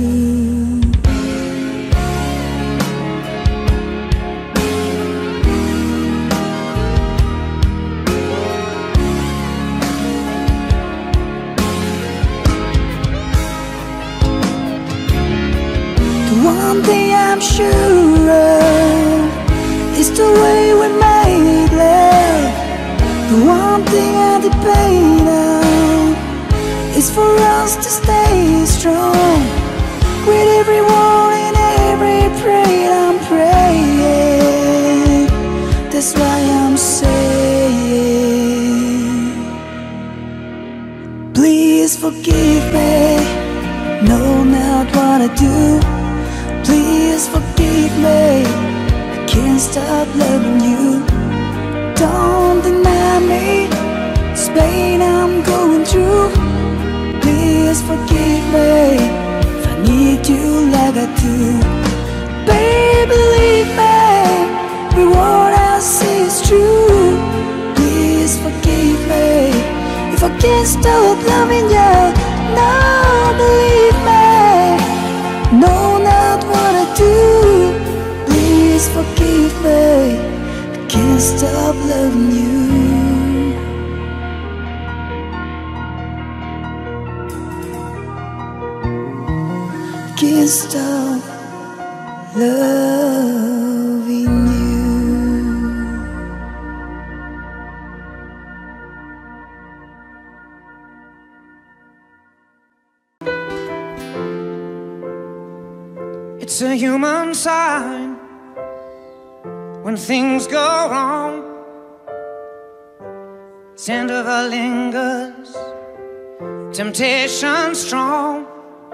One thing I'm sure of is the way we made love. The one thing I debate on is for us to stay strong. With every word and every prayer I'm praying. That's why I'm saying, please forgive me. No, not what I do. Please forgive me. I can't stop loving you. Don't deny me this pain I'm going through. Please forgive me if I need you like I do. Baby, believe me. Every word I say is true. Please forgive me if I can't stop loving you. No, believe me. No, not what I do. Please forgive me. I can't can't stop loving you. Can't stop loving you. It's a human sign when things go wrong. Scent of her lingers, temptation strong.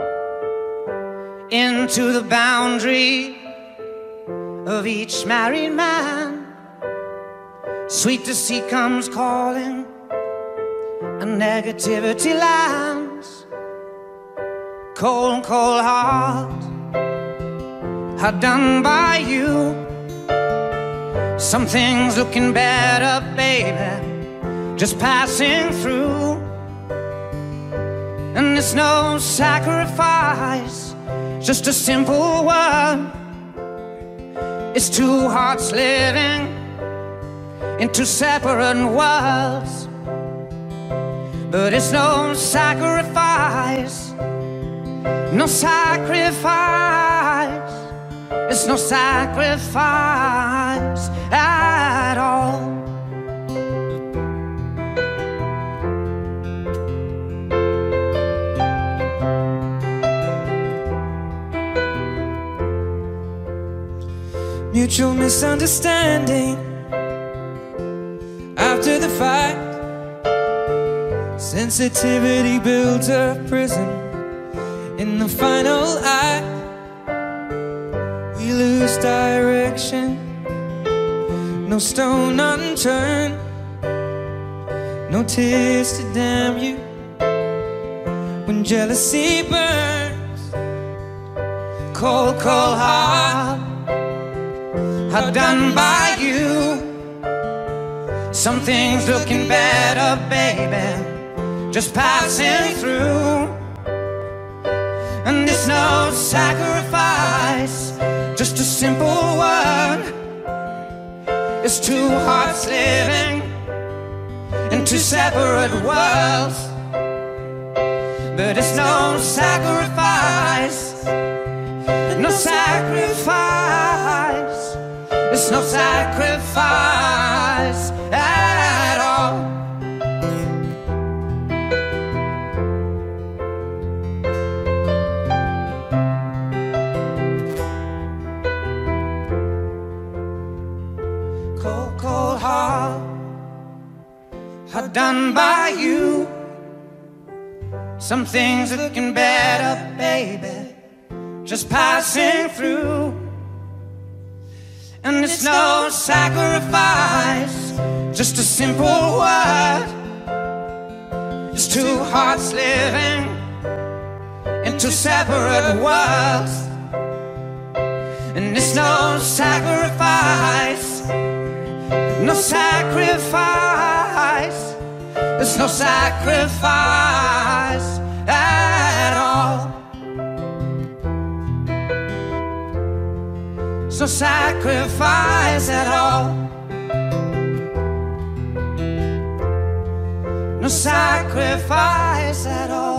Into the boundary of each married man, sweet deceit comes calling, and negativity lands. Cold, cold heart, hard done by you. Something's looking better, baby, just passing through. And it's no sacrifice, just a simple word. It's two hearts living in two separate worlds. But it's no sacrifice, no sacrifice. It's no sacrifice at all. Mutual misunderstanding after the fight. Sensitivity builds a prison. In the final act, we lose direction. No stone unturned, no tears to damn you. When jealousy burns, Cold, cold heart, hard done by you. Something's looking better, baby, just passing through. And it's no sacrifice, just a simple word. It's two hearts living in two separate worlds. But it's no sacrifice, no sacrifice. It's no sacrifice at all. Cold, cold heart, hard done by you. Some things looking better, baby, just passing through. And it's no sacrifice, just a simple word. It's two hearts living in two separate worlds. And it's no sacrifice, no sacrifice. It's no sacrifice at all. It's no sacrifice at all. No sacrifice at all.